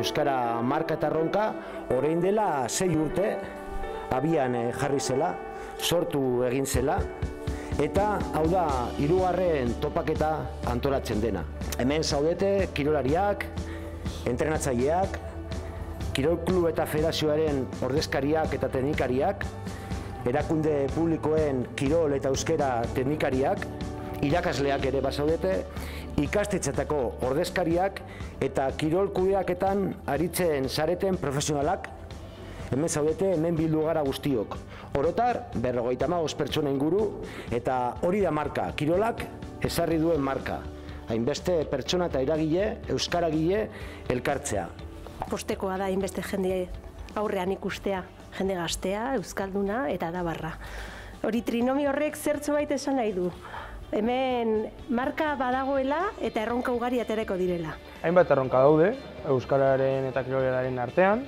Euskara marka eta erronka orain dela 6 urte abian jarri zela, sortu egin zela, eta hau da 3. topaketa antolatzen dena. Hemen zaudete kirolariak, entrenatzaileak, kirol klub eta federazioaren ordezkariak eta teknikariak, erakunde publikoen kirol eta euskera teknikariak, irakasleak ere bazaudete, ikastetxetako ordezkariak eta kirol kudeaketan aritzen zareten profesionalak, hemen zaudete, hemen bildu gara guztiok. Orotar, 55 pertsona inguru, eta hori da marka, kirolak ezarri duen marka. Hainbeste pertsona eta eragile, euskaragile elkartzea. Postekoa da hainbeste jende aurrean ikustea, jende gaztea, euskalduna eta dabarra. Hori trinomio horrek zertxo baita esan nahi du. Hemen marka badagoela eta erronka ugari aterako direla. Hainbat erronka daude, euskararen eta kirolaren artean,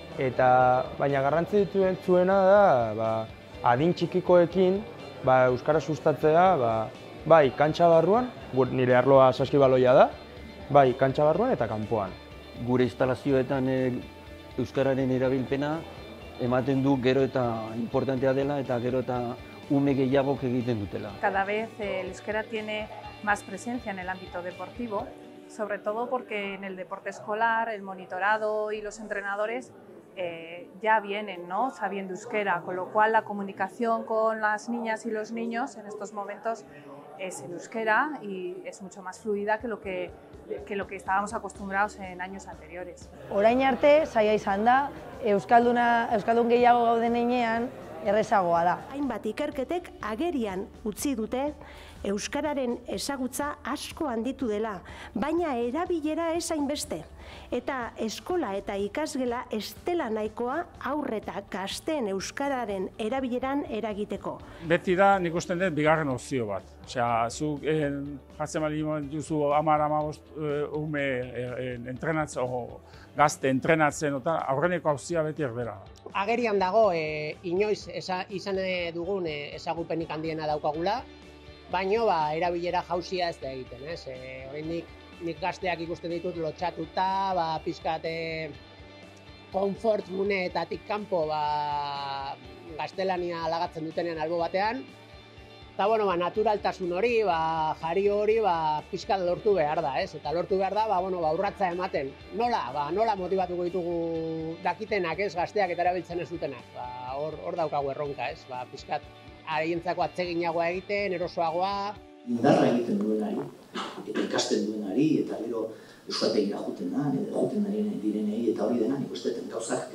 eta baina garrantzi zuena da adin txikikoekin euskara sustatzea bai kantxa barruan, nire arloa saskibaloia da, bai kantxa barruan eta kanpoan. Gure instalazioetan euskararen erabilpena ematen du gero eta importantea dela eta gero eta ume gehiagok egiten dutela. Cada vez el euskera tiene más presencia en el ámbito deportivo, sobre todo porque en el deporte escolar el monitorado y los entrenadores ya vienen, ¿no?, sabiendo euskera, con lo cual la comunicación con las niñas y los niños en estos momentos es en euskera y es mucho más fluida que lo que estábamos acostumbrados en años anteriores. Orain arte, zaila izan da, euskaldun gehiago gauden heinean, errezagoa da. Hainbat ikerketek agerian utzi dute euskararen ezagutza asko handitu dela, baina erabilera ez hainbeste. Eta eskola eta ikasgela ez dela nahikoa aurreta gazteen euskararen erabileran eragiteko. Beti da, nik usten dut, bigarren opzio bat. Osea, zuk jartzen bali duzu 10-15 ume entrenatzen, gazte entrenatzen, aurreneko opzioa beti erbera. Agerian dago, inoiz izan dugun ezagupenik handiena daukagula, baino erabilera jauzia ez da egiten, ez? Oraindik nik gazteak ikusten ditut lotxatuta, pixkat konfort guneetatik kanpo gaztelania alagatzen dutenean albo batean. Eta, naturaltasun hori, jari hori, pixkat lortu behar da, ez? Eta lortu behar da, urratza ematen. Nola motibatuko ditugu dakitenak, ez? Gazteak eta erabiltzen ez dutenak. Hor daukagu erronka, ez? Pixkat haientzako atseginagoa egiten, erosoagoa. Indarra egiten duenari, eta ikasten duenari, eta gero euskategira juten direnei, eta hori dena nik uste gauzak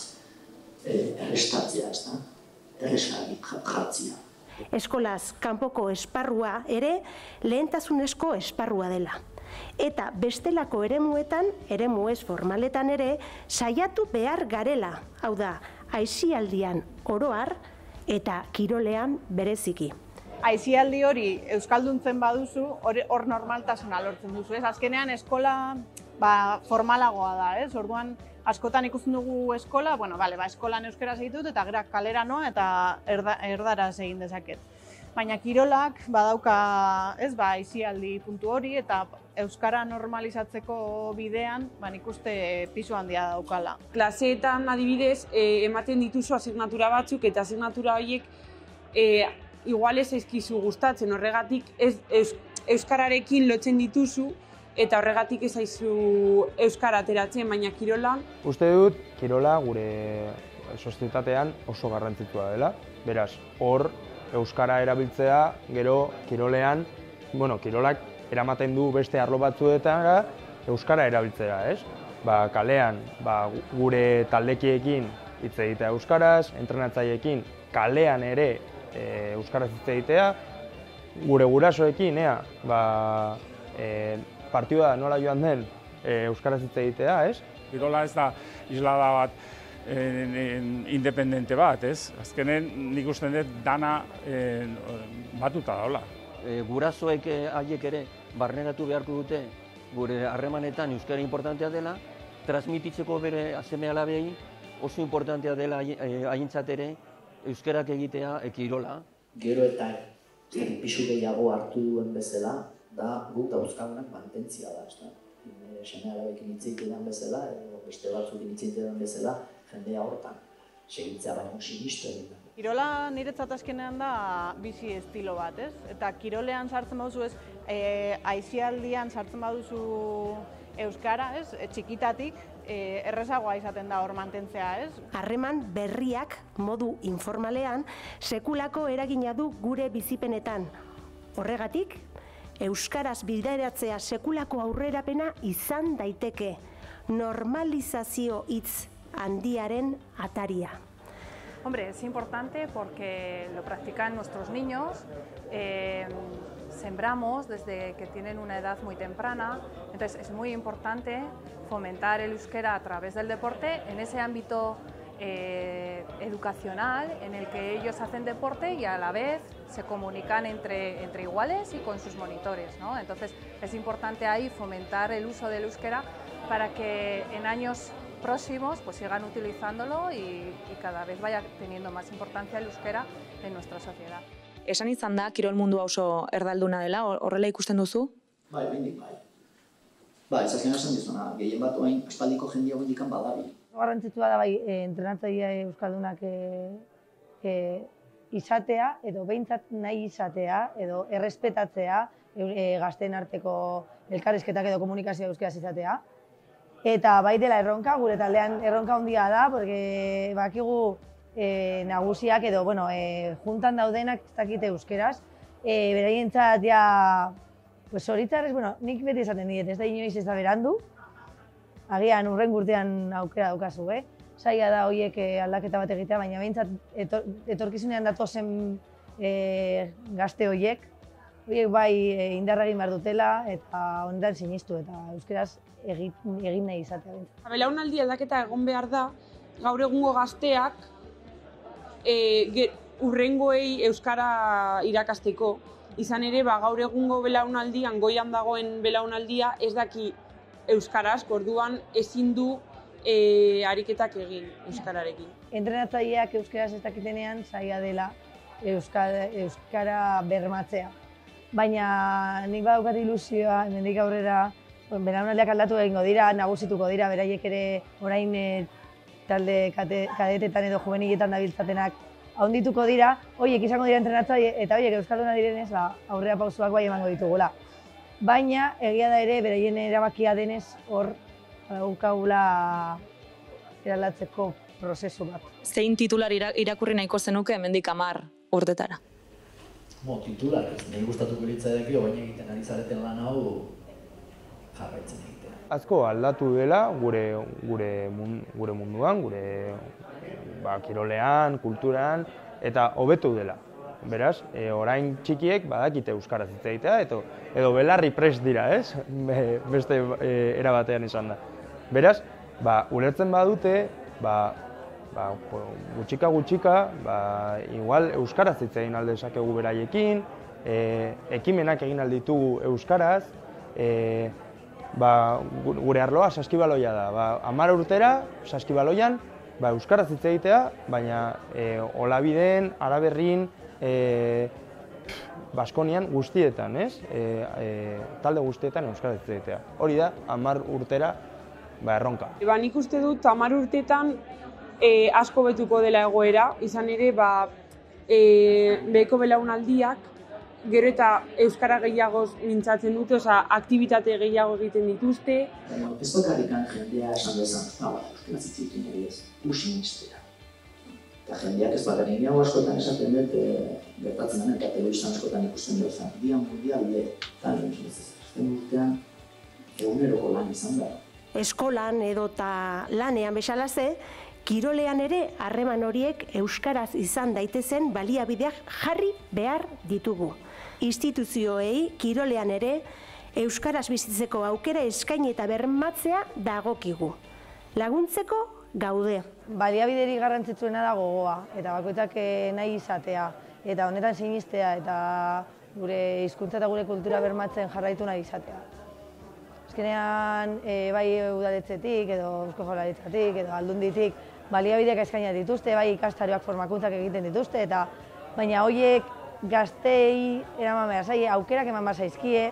errestatzea, ez da? Erresarik jartzea. Eskolaz kanpoko esparrua ere lehentasunezko esparrua dela. Eta bestelako eremuetan, eremu ez formaletan ere, saiatu behar garela, hau da, aisialdian oroar eta kirolean bereziki. Aisialdi hori euskalduntzen baduzu, hor normaltasuna lortzen duzu, ez? Azkenean eskola formalagoa da, ez? Orduan askotan ikusten dugu eskola, eskolan euskaraz egitut eta gerak kalera noa eta erdaraz egin dezaket. Baina kirolak badauka, ez, aisialdi puntu hori eta euskara normalizatzeko bidean, nik uste pisu handia daukala. Klaseetan adibidez, ematen dituzu asignatura batzuk eta asignatura horiek igual ez zaizkizu gustatzen, horregatik euskararekin lotzen dituzu eta horregatik ez zaizu euskara ateratzen, baina kirola. Uste dut, kirola gure sozietatean oso garrantzitsua dela. Beraz, hor euskara erabiltzea, gero kirolean, kirolak eramaten du beste arlo batzuetara euskara erabiltzea, ez? Kalean, gure taldekiekin hitz egitea euskaraz, entrenatzaileekin kalean ere euskaraz hitz egitea, gure gurasoekin, partida nola joan den euskaraz hitz egitea, ez? Kirola ez da islada bat independente bat, ez? Azkenen nik usten dut dana batuta daula. Gurasoek haiek ere barneratu beharko dute gure harremanetan euskara importantea dela, transmititzeko bere seme-alabei oso importantea dela haientzat ere euskarak egitea kirola. Gero eta pisu gehiago hartu duen bezala, da guk dauzkagunak mantentzia da, ez da? seme-alabekin hitz egiten bezala, edo beste batzukin hitz egiten bezala, jendea hortan segitzea baino sinistu egiten. Kirola niretzat azkenean da bizi estilo bat, ez? Eta kirolean sartzen baduzu, ez, aisialdian sartzen baduzu euskara, ez? Txikitatik errezagoa izaten da hor mantentzea, ez? Harreman berriak modu informalean sekulako eragina du gure bizipenetan. Horregatik, euskaraz bideratzea sekulako aurrerapena izan daiteke. Normalizazio hitz handiaren ataria. Hombre, es importante porque lo practican nuestros niños, sembramos desde que tienen una edad muy temprana, entonces es muy importante fomentar el euskera a través del deporte en ese ámbito educacional en el que ellos hacen deporte y a la vez se comunican entre iguales y con sus monitores, ¿no? Entonces es importante ahí fomentar el uso del euskera para que en años próximos pues sigan utilizándolo y cada vez vaya teniendo más importancia el euskera en nuestra sociedad. Esan izan da, kirol mundua oso erdalduna dela, horrela ikusten duzu? Bai, bendik bai. Bai, ez azken esan dizuna, gehien bat oain aspaldiko jendia bendikan badabi. Garrantzitsua da bai, entrenatzailea euskaldunak izatea, edo behintzat nahi izatea, edo errespetatzea, gazteen arteko elkarrizketak edo komunikazioa euskaraz izatea. Eta bai dela erronka, gure taldean erronka handia da, porque bakigu nagusiak edo, bueno, juntan daudenak ez dakite euskeraz, beraientzat ja, pues horitzarrez, bueno, nik beti esaten diet, ez da inoiz ez da berandu, agian hurrengo urtean aukera daukazu, zaila da horiek aldaketa bat egitea, baina behintzat etorkizunean datozen gazte horiek bai indarra egin behar dutela eta honetan sinistu eta euskeraz egin nahi izatea. Belaunaldi aldaketa egon behar da, gaur egungo gazteak hurrengoei euskara irakasteko. Izan ere, gaur egungo belaunaldian, goian dagoen belaunaldia, ez daki euskaraz, orduan ezin du ariketak egin euskararekin. Entrenatzaileak euskaraz ez dakitenean zaila dela euskara bermatzea. Baina nik badaukat ilusioa, hemendik aurrera, belaunaldiak aldatu egingo dira, nagusituko dira, beraiek ere orain talde kadetetan edo juveniletan dabiltzatenak haundituko dira, horiek izango dira entrenatzaile eta horiek euskalduna direnez aurrera pausuak bai emango ditugula. Baina egia da ere, beraien erabakia denez hor daukagula eraldatzeko prozesu bat. Zein titular irakurri nahiko zenuke hemendik 10 urtetara? Titular, nahi gustatuko litzaidake, baina egiten ari zareten lan hau jarraitzen egitea. Asko aldatu dela gure munduan, gure kirolean, kulturan, eta hobetu dela. Beraz, orain txikiek badakite euskaraz hitz egitea, edo belarri prest dira, ez? Beste era batean izan da. Beraz, ulertzen badute, gutxika, igual euskaraz hitz egin alde esakegu beraiekin, ekimenak egin alditugu euskaraz, gure arloa saskibaloia da. 10 urtera, saskibaloian, euskaraz hitz egitea, baina Olabiden, Araberrin, Baskonian guztietan, ez? Talde guztietan euskaraz hitz egitea. Hori da, 10 urtera erronka. Nik uste dut 10 urtetan asko betuko dela egoera, izan ere beheko belaunaldiak gero eta euskara gehiagoz mintzatzen dute, aktibitate gehiago egiten dituzte. Ez bakarrikan jendea esan dezan, euskaraz hitz egiten ere ez, usinistea. Eta jendeak ez bakarrik niago askotan esaten dut, gertatzen den eta telebistan askotan ikusten dut, Dia Mundialde, azken urtean eguneroko lan izan da. Eskolan edota lanean bezalaze, kirolean ere harreman horiek euskaraz izan daitezen baliabideak jarri behar ditugu. Instituzioei kirolean ere euskaraz bizitzeko aukera eskaini eta bermatzea dagokigu. Laguntzeko gaude. Baliabideri garrantzitsuena da gogoa, eta bakoitzak nahi izatea, eta honetan sinistea, eta gure hizkuntza eta gure kultura bermatzen jarraitu nahi izatea. Azkenean, bai udaletxetik, edo Eusko Jaurlaritzatik, edo Aldunditik, baliabideak eskainiak dituzte, bai ikastaroak formakuntzak egiten dituzte, baina horiek gaztei eraman behar zaie, aukerak eman behar zaizkie,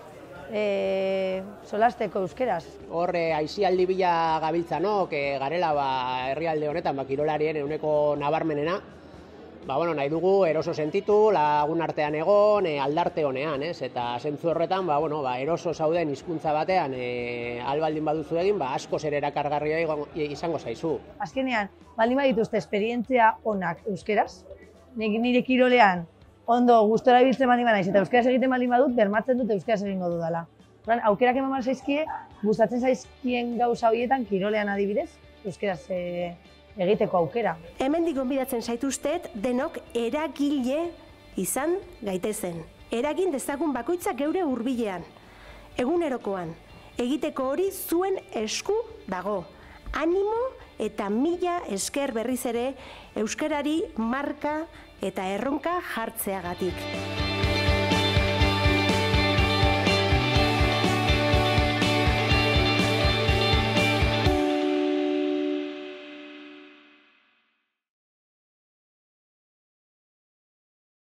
solasteko euskeraz? Hor, aisialdi bila gabiltzanok, garela herrialde honetan, kirolarien ehuneko nabarmenena, nahi dugu eroso sentitu, lagun artean egon, aldarte honean, eta zentzu horretan, eroso zauden hizkuntza batean albaldin baduzu egin, asko zer erakargarria izango zaizu. Azkenean, baldin badituzte esperientzia onak euskeraz, nire kirolean ondo gustora biltzen baldin banaiz eta euskeraz egiten baldin badut, bermatzen dut euskeraz egingo dudala. Aukerak eman zaizkie, gustatzen zaizkien gauza horietan kirolean adibidez, euskeraz egiteko aukera. Hemendik gonbidatzen zaituztet denok eragile izan gaitezen. Eragin dezagun bakoitzak geure hurbilean. Egunerokoan, egiteko hori zuen esku dago. Animo eta mila esker berriz ere euskarari marka eta erronka jartzeagatik.